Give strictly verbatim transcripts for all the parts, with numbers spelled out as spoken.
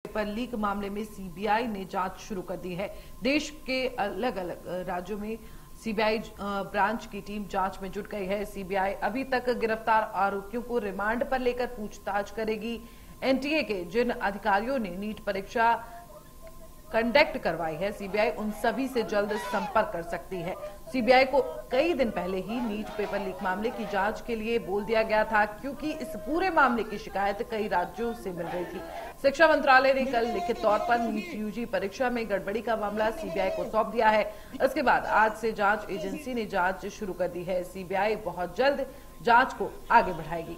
Paper leak मामले में CBI ने जांच शुरू कर दी है। देश के अलग अलग राज्यों में सीबीआई ब्रांच की टीम जांच में जुट गई है। सीबीआई अभी तक गिरफ्तार आरोपियों को रिमांड पर लेकर पूछताछ करेगी। एनटीए के जिन अधिकारियों ने नीट परीक्षा कंडक्ट करवाई है, सीबीआई उन सभी से जल्द संपर्क कर सकती है। सीबीआई को कई दिन पहले ही नीट पेपर लीक मामले की जांच के लिए बोल दिया गया था, क्योंकि इस पूरे मामले की शिकायत कई राज्यों से मिल रही थी। शिक्षा मंत्रालय ने कल लिखित तौर पर नीट यूजी परीक्षा में गड़बड़ी का मामला सीबीआई को सौंप दिया है। इसके बाद आज से जांच एजेंसी ने जांच शुरू कर दी है। सीबीआई बहुत जल्द जांच को आगे बढ़ाएगी।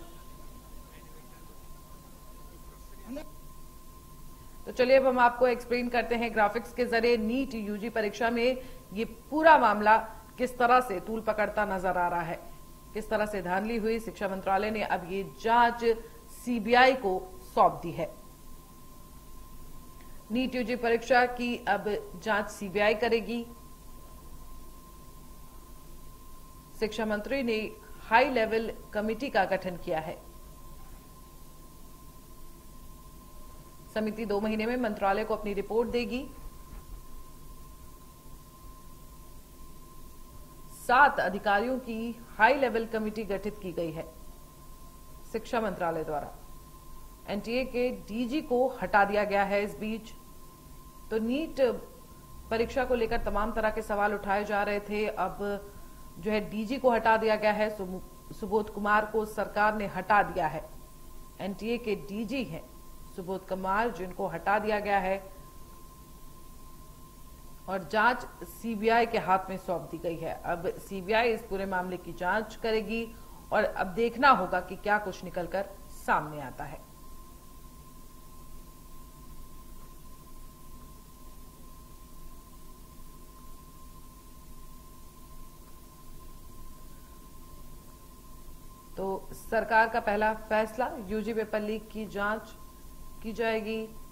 तो चलिए अब हम आपको एक्सप्लेन करते हैं ग्राफिक्स के जरिए नीट यूजी परीक्षा में ये पूरा मामला किस तरह से तूल पकड़ता नजर आ रहा है, किस तरह से धांधली हुई। शिक्षा मंत्रालय ने अब ये जांच सीबीआई को सौंप दी है। नीट यूजी परीक्षा की अब जांच सीबीआई करेगी। शिक्षा मंत्री ने हाई लेवल कमेटी का गठन किया है। समिति दो महीने में मंत्रालय को अपनी रिपोर्ट देगी। सात अधिकारियों की हाई लेवल कमेटी गठित की गई है शिक्षा मंत्रालय द्वारा। एनटीए के डीजी को हटा दिया गया है। इस बीच तो नीट परीक्षा को लेकर तमाम तरह के सवाल उठाए जा रहे थे। अब जो है डीजी को हटा दिया गया है। सुबोध कुमार को सरकार ने हटा दिया है। एनटीए के डीजी हैं सुबोध कुमार, जिनको हटा दिया गया है और जांच सीबीआई के हाथ में सौंप दी गई है। अब सीबीआई इस पूरे मामले की जांच करेगी और अब देखना होगा कि क्या कुछ निकलकर सामने आता है। तो सरकार का पहला फैसला, यूजी पेपर लीक की जांच की जाएगी।